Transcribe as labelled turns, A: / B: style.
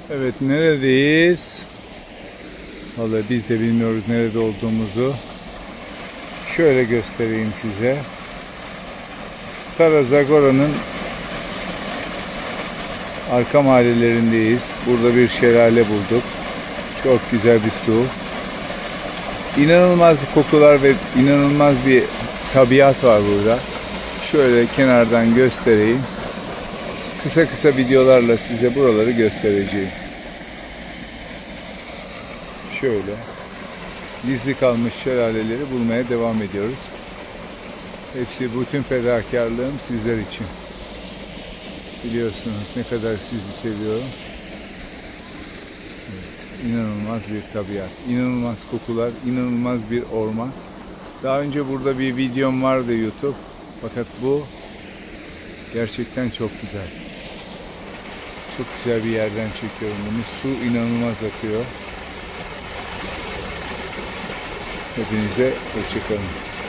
A: Evet, neredeyiz? Vallahi biz de bilmiyoruz nerede olduğumuzu. Şöyle göstereyim size. Stara Zagora'nın arka mahallelerindeyiz. Burada bir şelale bulduk. Çok güzel bir su. İnanılmaz bir kokular ve inanılmaz bir tabiat var burada. Şöyle kenardan göstereyim. Kısa kısa videolarla size buraları göstereceğim. Şöyle gizli kalmış şelaleleri bulmaya devam ediyoruz. Hepsi, bütün fedakarlığım sizler için. Biliyorsunuz ne kadar sizi seviyorum. Evet, inanılmaz bir tabiat, inanılmaz kokular, inanılmaz bir orman. Daha önce burada bir videom vardı YouTube. Fakat bu gerçekten çok güzel. Çok güzel bir yerden çekiyorum bunu. Su inanılmaz akıyor. Hepinize hoşça kalın.